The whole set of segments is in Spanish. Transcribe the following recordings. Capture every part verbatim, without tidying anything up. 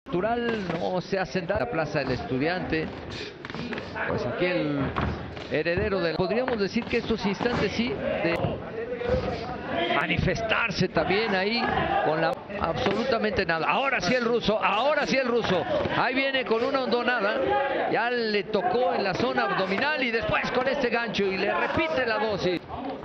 Natural no se hacen dar la Plaza del Estudiante. Pues aquí el heredero del... Podríamos decir que estos instantes sí, de manifestarse también ahí con la absolutamente nada. Ahora sí el ruso, ahora sí el ruso. Ahí viene con una hondonada. Ya le tocó en la zona abdominal y después con este gancho y le repite la dosis.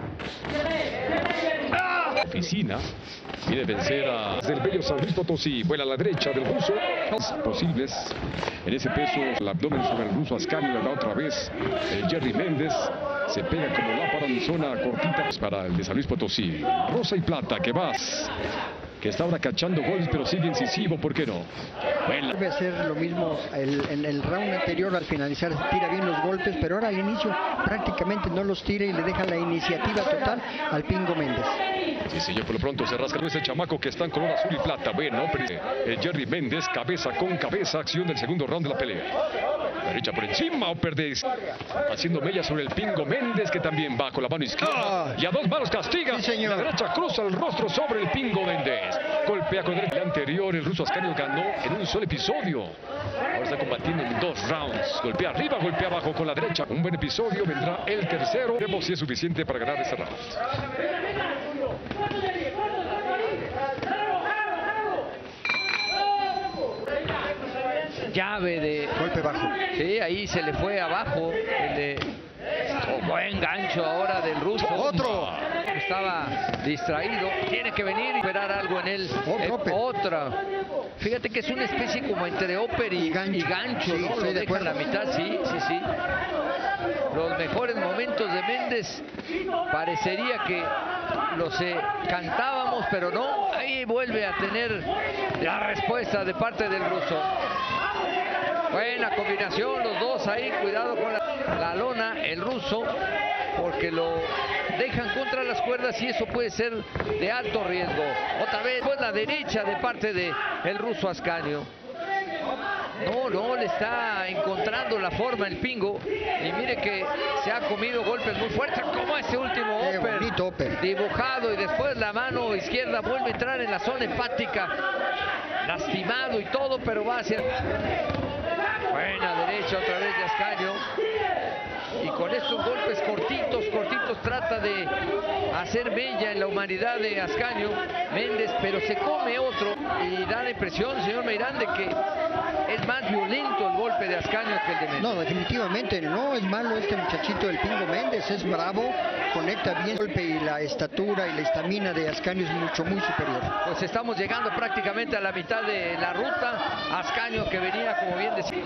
Oficina quiere vencer a del bello San Luis Potosí. Vuela a la derecha del ruso. Posibles en ese peso, el abdomen sobre el ruso Ascanio. Le da otra vez el Jerry Méndez. Se pega como lámpara en zona cortita para el de San Luis Potosí. Rosa y plata que vas. Que está ahora cachando goles, pero sigue incisivo, ¿por qué no? Bueno. Debe hacer lo mismo el, en el round anterior. Al finalizar tira bien los golpes, pero ahora al inicio prácticamente no los tira y le deja la iniciativa total al Pingo Méndez. Sí, señor, por lo pronto se rasca con ese chamaco que está en color azul y plata. Bueno, pero el Jerry Méndez, cabeza con cabeza, acción del segundo round de la pelea. Derecha por encima, Upper Days, haciendo mella sobre el Pingo Méndez, que también va con la mano izquierda. Oh. Y a dos manos castiga. Sí, la derecha cruza el rostro sobre el Pingo Méndez. Golpea con el anterior, el ruso Ascanio ganó en un solo episodio. Ahora está combatiendo en dos rounds. Golpea arriba, golpea abajo con la derecha. Un buen episodio, vendrá el tercero. Veremos si es suficiente para ganar este round. Llave de... Golpe bajo. Sí, ahí se le fue abajo. El de... oh, buen gancho ahora del ruso. Otro. Estaba distraído. Tiene que venir y esperar algo en él. Otro, eh, otra. Fíjate que es una especie como entre upper y, y gancho. Y gancho, sí, ¿no? Lo de deja en la mitad, sí, sí, sí. Los mejores momentos de Méndez parecería que los eh, cantábamos, pero no. Ahí vuelve a tener la respuesta de parte del ruso. Buena combinación, los dos ahí, cuidado con la, la lona, el ruso, porque lo dejan contra las cuerdas y eso puede ser de alto riesgo. Otra vez, pues la derecha de parte de el ruso Ascanio. No, no, le está encontrando la forma el Pingo. Y mire que se ha comido golpes muy fuertes, como ese último upper, upper dibujado, y después la mano izquierda vuelve a entrar en la zona hepática. Lastimado y todo, pero va hacia... Buena derecha otra vez de Ascanio. Y con estos golpes cortitos, cortitos, trata de hacer mella en la humanidad de Ascanio Méndez, pero se come otro. Y da la impresión, señor Meirán, de que es más violento el golpe de Ascanio que el de Méndez. No, definitivamente no es malo este muchachito del Pingo Méndez, es bravo, conecta bien el golpe y la estatura y la estamina de Ascanio es mucho, muy superior. Pues estamos llegando prácticamente a la mitad de la ruta. Ascanio, que venía, como bien decía,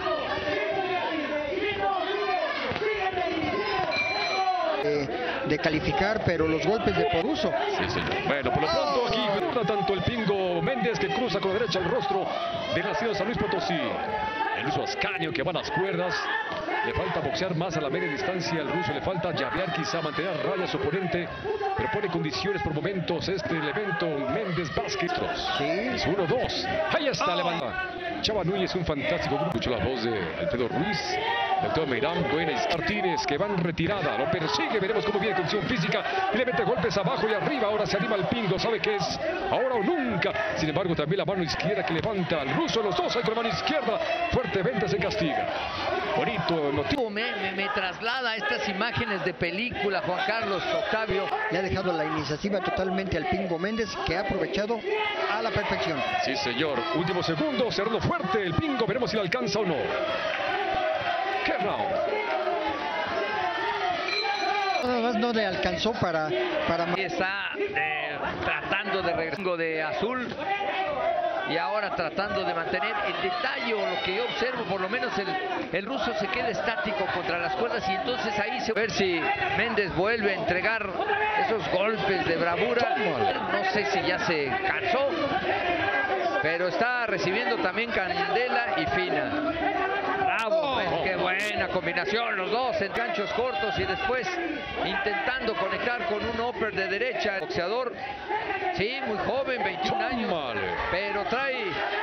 De, de calificar, pero los golpes de Poruso. Sí, señor. Bueno, por lo pronto aquí cruza tanto el Pingo Méndez, que cruza con la derecha el rostro de nacido San Luis Potosí. El ruso Ascanio, que va a las cuerdas. Le falta boxear más a la media distancia. Al ruso le falta llavear, quizá mantener a raya a su oponente, pero pone condiciones por momentos este evento. Méndez Vázquez. Sí. Es uno dos. Ahí está, oh. Levanta. Chava Núñez, un fantástico grupo. Escucho la voz de Alfredo Ruiz, doctor Meirán, Buenas Martínez, que van retirada. Lo persigue, veremos cómo viene condición física. Y le mete golpes abajo y arriba. Ahora se anima el Pingo, sabe que es ahora o nunca. Sin embargo, también la mano izquierda que levanta al ruso. Los dos ahí con la mano izquierda. Fuertemente se castiga. Bonito motivo. Me, me, me traslada a estas imágenes de película, Juan Carlos Octavio. Le ha dejado la iniciativa totalmente al Pingo Méndez, que ha aprovechado a la perfección. Sí, señor. Último segundo, cerró fuerte el Pingo. Veremos si le alcanza o no. ¿Qué round? Nada más no le alcanzó para... para... Está eh, tratando de regresar de azul. Y ahora tratando de mantener el detalle, o lo que yo observo, por lo menos el, el ruso se queda estático contra las cuerdas, y entonces ahí se... A ver si Méndez vuelve a entregar esos golpes de bravura. No sé si ya se cansó, pero está recibiendo también candela y fina. Bravo, pues, qué buena combinación, los dos en ganchos cortos y después intentando conectar con un upper de derecha. El boxeador, sí, muy joven, veintiún años, pero trae...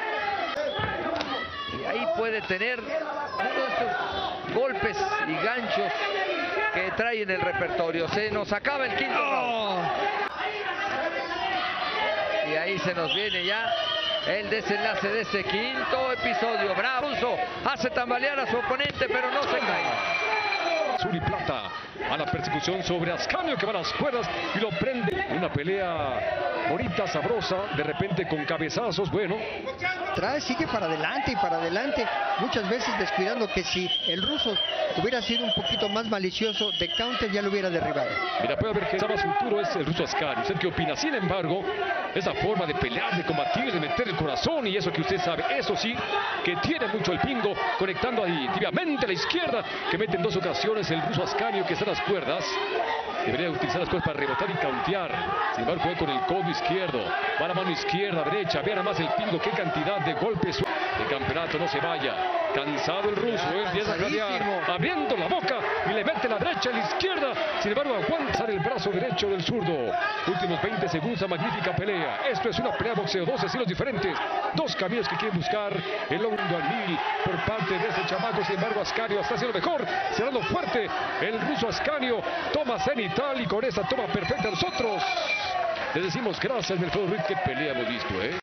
Y ahí puede tener uno de estos golpes y ganchos que trae en el repertorio. Se nos acaba el quinto round. Y ahí se nos viene ya el desenlace de ese quinto episodio. Bravo, Russo hace tambalear a su oponente, pero no se cae. Azul y plata a la persecución sobre Ascanio, que va a las cuerdas y lo prende. Una pelea bonita, sabrosa, de repente con cabezazos, bueno. Trae, sigue para adelante y para adelante, muchas veces descuidando que si el ruso hubiera sido un poquito más malicioso, de counter ya lo hubiera derribado. Mira, puede haber que más futuro es el ruso Ascanio. ¿Usted qué opina? Sin embargo, esa forma de pelear, de combatir, de meter el corazón y eso que usted sabe, eso sí, que tiene mucho el pingo, conectando ahí tibiamente a la izquierda, que mete en dos ocasiones el ruso Ascanio, que está en las cuerdas. Debería utilizar las cuerdas para rebotar y countear. Sin embargo, fue con el codo izquierdo. Va la mano izquierda, derecha. Vean nada más el pingo, qué cantidad de golpes. El campeonato no se vaya. Cansado el ruso, ¿eh? Empieza a jadear, abriendo la boca y le mete la derecha a la izquierda. Sin embargo, aguanta el brazo derecho del zurdo. Últimos veinte segundos, a magnífica pelea. Esto es una pelea de boxeo, dos estilos diferentes. Dos caminos que quieren buscar el logro al mil por parte de ese chamaco. Sin embargo, Ascanio está haciendo mejor, cerrando fuerte. El ruso Ascanio toma cenital y con esa toma perfecta nosotros les decimos gracias, Melfredo Ruiz. Qué pelea hemos visto, ¿eh?